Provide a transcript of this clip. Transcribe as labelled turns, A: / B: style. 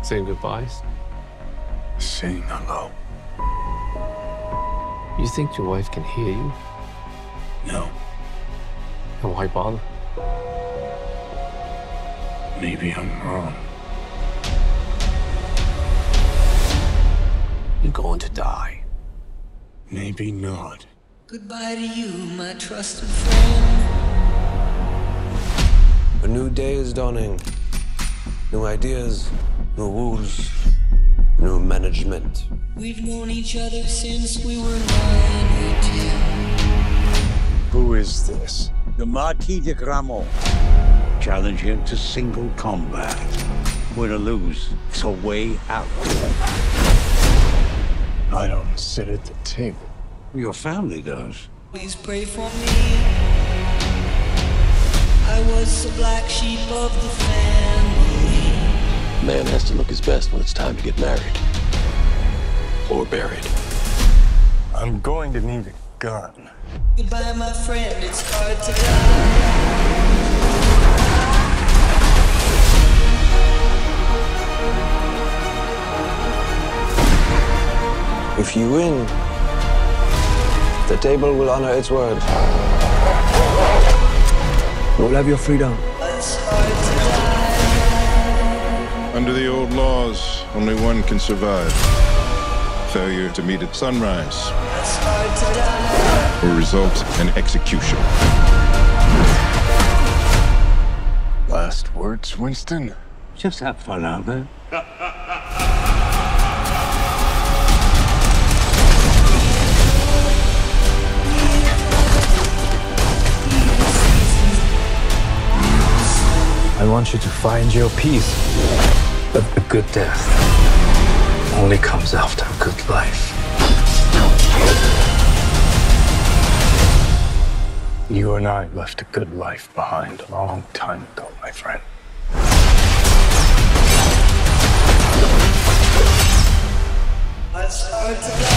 A: saying goodbyes?
B: Saying hello.
A: You think your wife can hear you?
B: No.
A: And why bother?
B: Maybe I'm wrong.
A: You're going to die.
B: Maybe not.
C: Goodbye to you, my trusted friend.
D: A new day is dawning. New ideas, new rules, new management.
C: We've known each other since we were 9 or 10.
B: Who is this?
E: The Marquis de Gramont. Challenge him to single combat. Win or lose, it's a way out.
B: I don't sit at the table.
E: Your family does.
C: Please pray for me. I was the black sheep of the family.
F: A man has to look his best when it's time to get married. Or buried.
B: I'm going to need a gun.
C: Goodbye, my friend, it's hard to die.
D: If you win, the table will honor its word. You'll have your freedom.
C: It's hard to die.
G: Under the old laws, only one can survive. Failure to meet at sunrise
C: It's hard to die.
G: will result in execution.
B: Last words, Winston?
E: Just have fun out there.
H: I want you to find your peace. But a good death only comes after a good life.
B: You and I left a good life behind a long time ago, my friend.
C: It's hard to die.